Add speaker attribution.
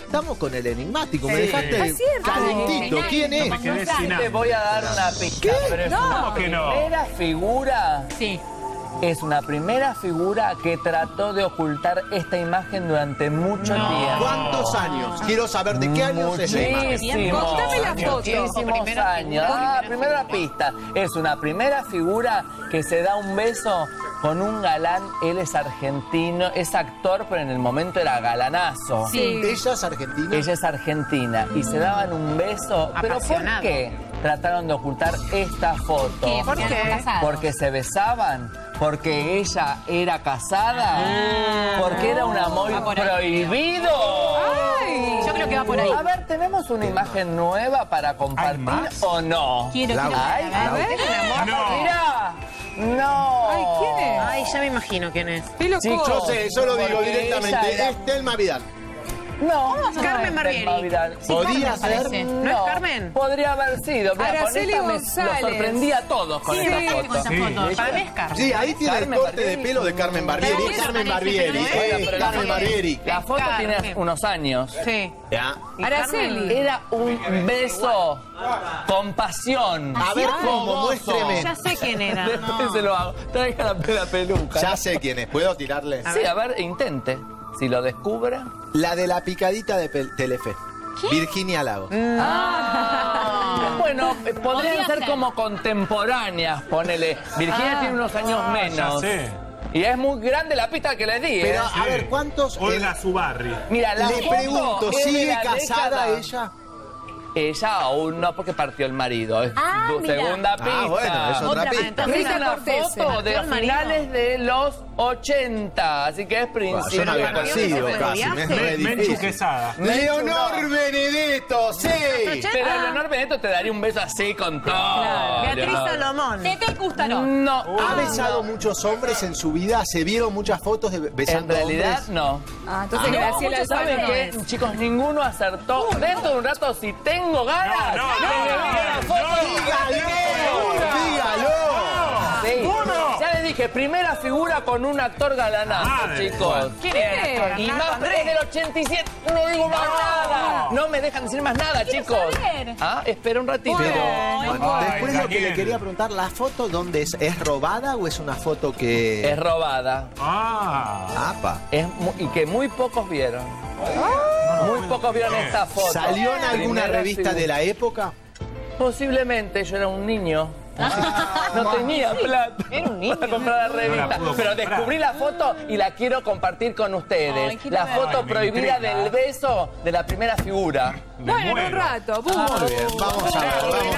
Speaker 1: estamos con el enigmático.
Speaker 2: Sí.
Speaker 1: Me dejaste calentito. ¿Quién es?
Speaker 3: me quedé sin
Speaker 2: Te
Speaker 3: hambre.
Speaker 2: voy a dar una pista.
Speaker 1: ¿Qué?
Speaker 2: Pero es
Speaker 4: No.
Speaker 2: una
Speaker 3: ¿Cómo que no?
Speaker 2: primera figura.
Speaker 4: Sí.
Speaker 2: Es una primera figura que trató de ocultar esta imagen durante mucho tiempo.
Speaker 1: ¿Cuántos años? Quiero saber de qué años es la imagen.
Speaker 2: Muchísimos.
Speaker 4: Contame la foto.
Speaker 2: Muchísimos años. Primero la pista. Es una primera figura que se da un beso con un galán. Él es argentino, es actor, pero en el momento era galanazo.
Speaker 4: Sí.
Speaker 1: ¿Ella es argentina?
Speaker 2: Ella es argentina y se daban un beso. ¿Pero por
Speaker 5: Apasionado.
Speaker 2: qué trataron de ocultar esta foto?
Speaker 4: ¿Por qué?
Speaker 2: Porque se besaban, porque ella era casada, porque era un amor
Speaker 4: Va por ahí.
Speaker 2: prohibido.
Speaker 4: Ay, yo creo que va por ahí.
Speaker 2: A ver, ¿tenemos una imagen nueva para compartir
Speaker 3: más?
Speaker 2: o no?
Speaker 4: Quiero
Speaker 2: Ay,
Speaker 4: a ver.
Speaker 3: No.
Speaker 2: mira. No.
Speaker 4: Ay, ¿quién es?
Speaker 5: Ay, ya me imagino quién es.
Speaker 4: Qué loco.
Speaker 2: Chicos,
Speaker 1: Yo sé, yo lo digo
Speaker 2: Porque
Speaker 1: directamente.
Speaker 2: ella era-
Speaker 1: Es Thelma Vidal.
Speaker 2: No.
Speaker 5: Carmen Barbieri.
Speaker 1: Podía
Speaker 4: Carmen
Speaker 1: ser.
Speaker 4: parece.
Speaker 5: ¿No es Carmen?
Speaker 2: Podría haber sido. Mira, con
Speaker 4: Araceli
Speaker 2: esta
Speaker 4: González.
Speaker 2: lo sorprendí a todos con esta foto.
Speaker 3: Sí.
Speaker 5: Para mí es Carmen.
Speaker 1: Sí, ahí tiene
Speaker 2: Carmen
Speaker 1: el corte de
Speaker 2: Barbieri.
Speaker 1: pelo de Carmen Barbieri.
Speaker 5: Pero
Speaker 1: Es Carmen
Speaker 5: eso
Speaker 1: Barbieri.
Speaker 5: parece que no es.
Speaker 2: Pero la
Speaker 1: Carmen
Speaker 2: foto-
Speaker 1: Barbieri.
Speaker 2: La foto
Speaker 5: Carmen.
Speaker 2: tiene unos años.
Speaker 5: Sí.
Speaker 1: Ya.
Speaker 4: Araceli.
Speaker 2: Era un beso con pasión.
Speaker 1: A ver cómo,
Speaker 2: Fogoso.
Speaker 1: muéstreme.
Speaker 5: Ya sé quién era.
Speaker 2: Después se lo hago. Traiga la peluca.
Speaker 1: Ya sé quién es. ¿Puedo tirarle?
Speaker 2: Sí, a ver, intente. Si lo descubre.
Speaker 1: La de la picadita de Telefe. Virginia Lago.
Speaker 2: Bueno, podrían ser como contemporáneas, ponele. Virginia tiene unos años menos.
Speaker 3: Ya sé.
Speaker 2: Y es muy grande la pista que le di,
Speaker 1: Pero,
Speaker 2: ¿eh?
Speaker 1: a ver, ¿cuántos?
Speaker 3: Olga Zubarri.
Speaker 2: Mira, la
Speaker 1: Le
Speaker 2: foto
Speaker 1: pregunto,
Speaker 2: es de
Speaker 1: ¿sigue
Speaker 2: la
Speaker 1: casada
Speaker 2: década.
Speaker 1: ella?
Speaker 2: Ella aún no, porque partió el marido. Es tu
Speaker 4: mira.
Speaker 2: segunda pista.
Speaker 1: Ah, bueno, es otra
Speaker 5: Otra
Speaker 1: pista.
Speaker 5: más.
Speaker 2: Es una
Speaker 4: Cortés,
Speaker 2: foto de
Speaker 5: partió el marido.
Speaker 2: finales de los 80, así que es
Speaker 1: Yo
Speaker 2: principio.
Speaker 1: no había
Speaker 5: Pero
Speaker 1: nacido
Speaker 5: ¿fue de
Speaker 1: casi, me es
Speaker 5: viaje?
Speaker 1: re
Speaker 3: Menchu
Speaker 1: difícil.
Speaker 3: Quesada.
Speaker 1: Leonor Benedetto, sí.
Speaker 2: Pero Leonor Benedetto te daría un beso así con todo.
Speaker 5: Beatriz
Speaker 2: Leonor.
Speaker 5: Salomón.
Speaker 4: Tete Custaró.
Speaker 2: No.
Speaker 1: ¿Ha besado muchos hombres en su vida? ¿Se vieron muchas fotos de
Speaker 2: En
Speaker 1: besando
Speaker 2: realidad,
Speaker 1: hombres?
Speaker 2: no.
Speaker 4: Ah, entonces Graciela
Speaker 2: ¿Saben
Speaker 4: Alfaro no
Speaker 2: qué?
Speaker 4: es.
Speaker 2: Chicos, ninguno acertó. Dentro de un rato, si tengo ganas,
Speaker 3: No,
Speaker 2: que me vea la foto.
Speaker 1: ¡Dígalo!
Speaker 2: Sí. Ya les dije, primera figura con un actor galanazo,
Speaker 3: Madre.
Speaker 2: chicos.
Speaker 4: ¿Quién es?
Speaker 2: Y más es del 87. No digo más nada. No me dejan decir más nada, chicos.
Speaker 4: saber.
Speaker 2: Ah, espera un ratito.
Speaker 1: Bueno, después lo que
Speaker 3: Daniel.
Speaker 1: le quería preguntar, ¿la foto dónde es? ¿Es robada o es una foto que...?
Speaker 2: Es robada.
Speaker 3: Ah.
Speaker 1: ¡Apa!
Speaker 2: Y que muy pocos vieron. Muy pocos vieron esta foto.
Speaker 1: ¿Salió en alguna
Speaker 2: Primera
Speaker 1: revista de la época?
Speaker 2: Posiblemente, yo era un niño. No tenía plata para comprar la
Speaker 3: No la
Speaker 2: revista.
Speaker 3: pudo
Speaker 2: Pero
Speaker 3: comprar.
Speaker 2: descubrí la foto y la quiero compartir con ustedes.
Speaker 4: Ay, quiero
Speaker 2: La
Speaker 4: ver.
Speaker 2: foto
Speaker 3: Ay, me
Speaker 2: prohibida
Speaker 3: intriga.
Speaker 2: del beso de la primera figura.
Speaker 3: Me
Speaker 4: Bueno, en un
Speaker 3: muero.
Speaker 4: rato.
Speaker 1: Muy bien, vamos a ver, vamos